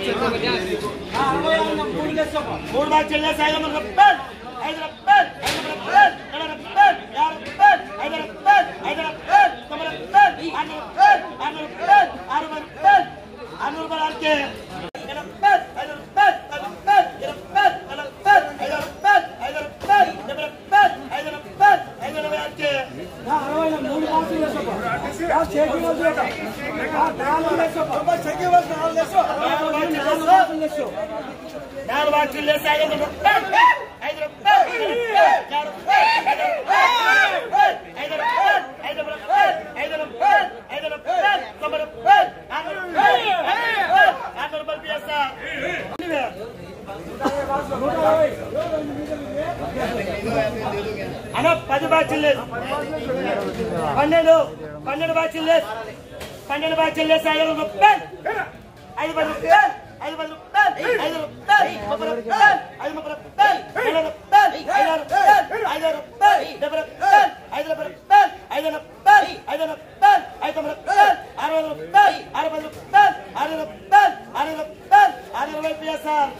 మూడు బాగా చెల్లేసి 500 రూపాయలు 5 రూపాయలు 5 రూపాయలు 4 రూపాయలు 50 రూపాయలు 5 రూపాయలు 5 రూపాయలు 9 రూపాయలు 6 రూపాయలు 6 రూపాయలు 6 రూపాయలు 6 రూపాయలు ఆర్కే 5 రూపాయలు 5 రూపాయలు 10 రూపాయలు 20 రూపాయలు 40 రూపాయలు 5 రూపాయలు 5 రూపాయలు 70 రూపాయలు 5 రూపాయలు 5 రూపాయలు ఆర్కే 60 మూడు బాక్సులు వేసుకో ఆ చేకి వదిలేట ఆ 4 వేసుకో బాబా చేకి వదిలేట 4 వేసుకో 4 బాక్సులు వేసుకో 4 బాక్సులు వేసి 500 రూపాయలు 5 రూపాయలు 4 రూపాయలు 5 రూపాయలు 5 రూపాయలు 5 రూపాయలు 5 రూపాయలు 5 రూపాయలు 9 రూపాయలు 6 రూపాయలు 6 రూపాయలు పిఎస్ఆ అన్న 10 బాక్సులు లేదు 12 బాక్సులు లేదు 12 బాక్సులు లేదు 5 రూపాయలు 5 రూపాయలు 5 రూపాయలు 5 రూపాయలు 30 రూపాయలు 5 రూపాయలు 4 రూపాయలు 5 రూపాయలు 5 రూపాయలు 70 రూపాయలు 5 రూపాయలు 5 రూపాయలు 5 రూపాయలు 5 రూపాయలు 60 రూపాయలు 60 రూపాయలు 6 రూపాయలు 6 రూపాయలు 6 రూపాయలు పిఎస్ఆర్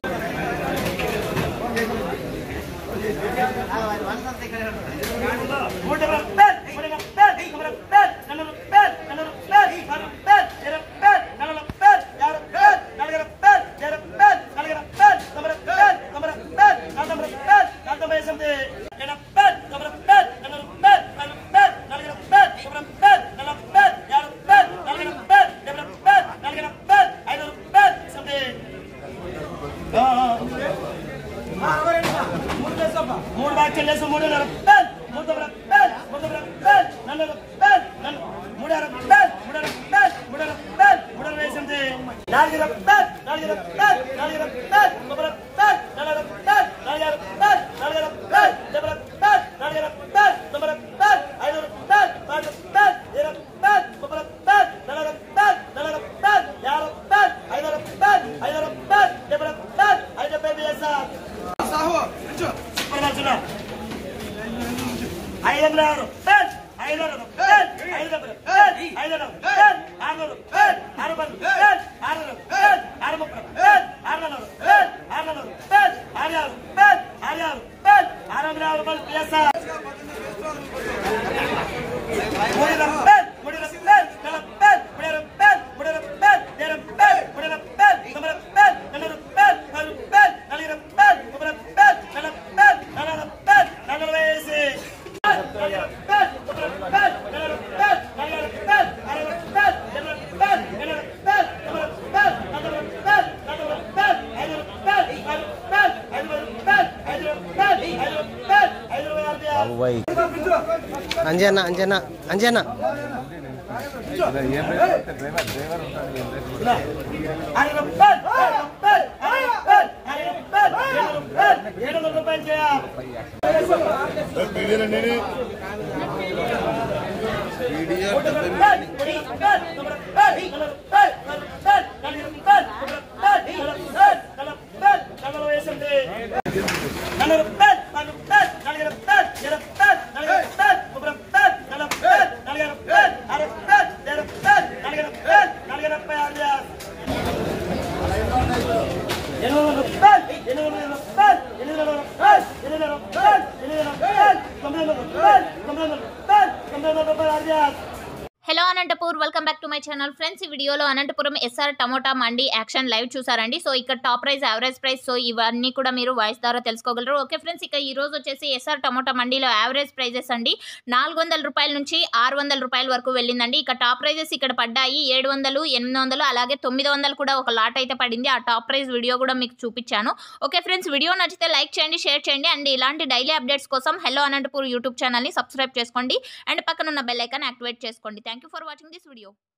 మూడు బాక్సులు వేసి 3 రూపాయలు 3 రూపాయలు 3 రూపాయలు 4 రూపాయలు 3 రూపాయలు 3 రూపాయలు 3 రూపాయలు 3 వేసింది 4 రూపాయలు 4 రూపాయలు 4 రూపాయలు 9 రూపాయలు 4 రూపాయలు 4 రూపాయలు 4 రూపాయలు 70 రూపాయలు 4 రూపాయలు 9 రూపాయలు 5 రూపాయలు 10 రూపాయలు 20 రూపాయలు 30 రూపాయలు 40 రూపాయలు 40 రూపాయలు 50 రూపాయలు 5 రూపాయలు 5 రూపాయలు 70 రూపాయలు 5 రూపాయలు వేసారు 500 రూపాయలు 500 రూపాయలు 5 రూపాయలు 5 రూపాయలు 6 రూపాయలు 6 రూపాయలు 6 రూపాయలు 6 రూపాయలు 6 రూపాయలు 6 రూపాయలు 6 రూపాయలు 6 రూపాయలు 6 రూపాయలు పిఎస్ఆర్ 3 రూపాయలు 3 రూపాయలు 4 రూపాయలు 3 రూపాయలు 3 రూపాయలు 2 రూపాయలు 3 రూపాయలు 9 రూపాయలు 4 రూపాయలు 10 రూపాయలు 4 రూపాయలు 9 రూపాయలు 4 రూపాయలు 4 రూపాయలు 4 వేసి 4 రూపాయలు 9 రూపాయలు 4 రూపాయలు 4 రూపాయలు 6 రూపాయలు 7 రూపాయలు 8 రూపాయలు 9 రూపాయలు 4 రూపాయలు 4 రూపాయలు 5 రూపాయలు 6 రూపాయలు 5 రూపాయలు 5 రూపాయలు 5 రూపాయలు Anjana Anjana Anjana hello Anantapur welcome back to my channel friends ఈ వీడియోలో Anantapuram SR tomato mandi action live చూసారండి సో ఇక్కడ top price average price so ఇవన్నీ కూడా మీరు వాయిస్ ద్వారా తెలుసుకోగలరు ఓకే ఫ్రెండ్స్ ఇక ఈ రోజు వచ్చేసి ఎస్ఆర్ టమోటా మండీలో యావరేజ్ ప్రైజెస్ అండి 400 రూపాయల నుంచి 600 రూపాయల వరకు వెళ్ళిందండి ఇక టాప్ ప్రైజెస్ ఇక్కడ పడ్డాయి 700 800 అలాగే 900 కూడా ఒక లాట్ అయితే పడింది ఆ టాప్ ప్రైస్ వీడియో కూడా మీకు చూపించాను ఓకే ఫ్రెండ్స్ వీడియో నచ్చితే లైక్ చేయండి షేర్ చేయండి అండ్ ఇలాంటి డైలీ అప్డేట్స్ కోసం హలో అనంతపూర్ యూట్యూబ్ ఛానల్ని సబ్స్క్రైబ్ చేసుకోండి అండ్ పక్కన ఉన్న బెల్ ఐకాన్ యాక్టివేట్ చేసుకోండి thank you for watching this video